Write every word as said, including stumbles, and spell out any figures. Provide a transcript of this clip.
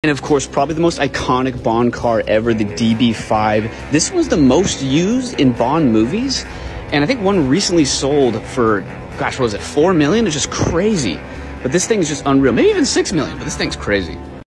And of course, probably the most iconic Bond car ever, the D B five. This was the most used in Bond movies. And I think one recently sold for, gosh, what was it, four million? It's just crazy. But this thing is just unreal. Maybe even six million, but this thing's crazy.